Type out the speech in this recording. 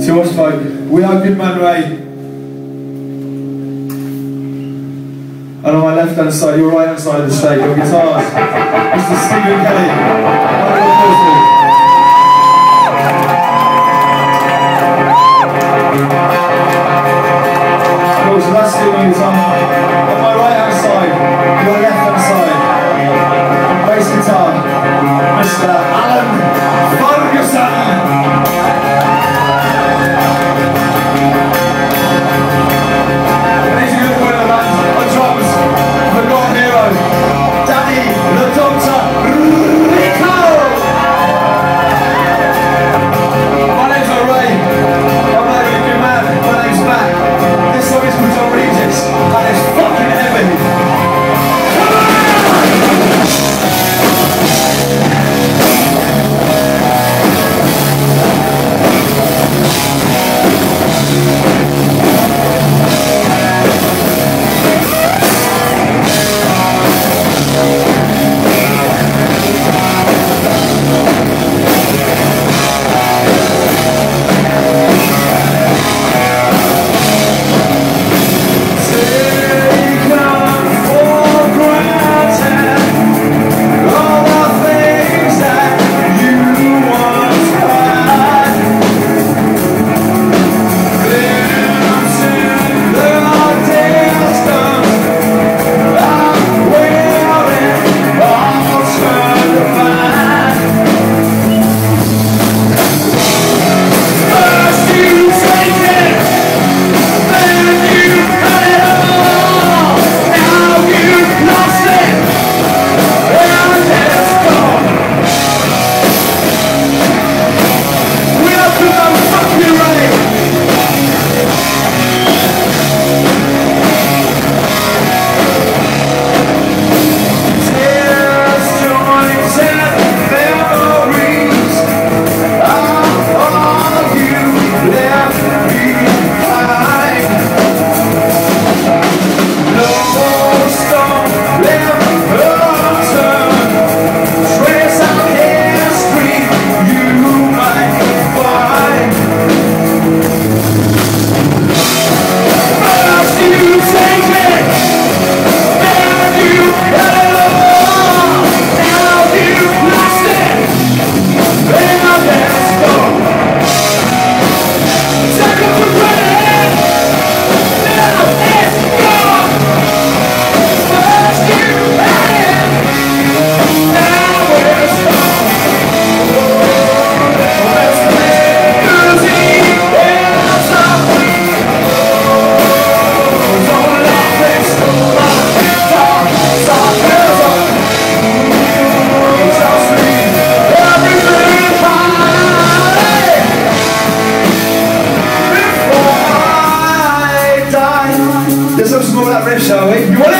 George Folk. We are Goodman Ray. And on my left hand side, your right hand side of the stage, your guitars, Mr. Stephen Kelly. Cool, so that's Stephen guitar. On my right hand side, your left hand side, bass guitar, Mr. Alan Ferguson. Let's have some more of that riff, shall we? You want it?